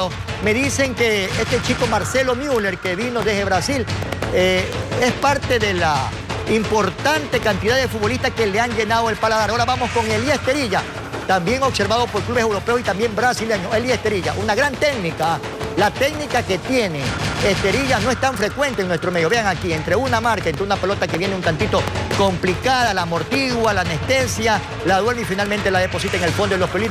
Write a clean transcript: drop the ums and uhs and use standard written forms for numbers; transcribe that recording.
Me dicen que este chico Marcelo Müller, que vino desde Brasil, es parte de la importante cantidad de futbolistas que le han llenado el paladar. Ahora vamos con Elías Terilla, también observado por clubes europeos y también brasileños. Elías Terilla, una gran técnica. La técnica que tiene Terilla no es tan frecuente en nuestro medio. Vean aquí, entre una marca, entre una pelota que viene un tantito complicada, la amortigua, la anestesia, la duerme y finalmente la deposita en el fondo de los peligros.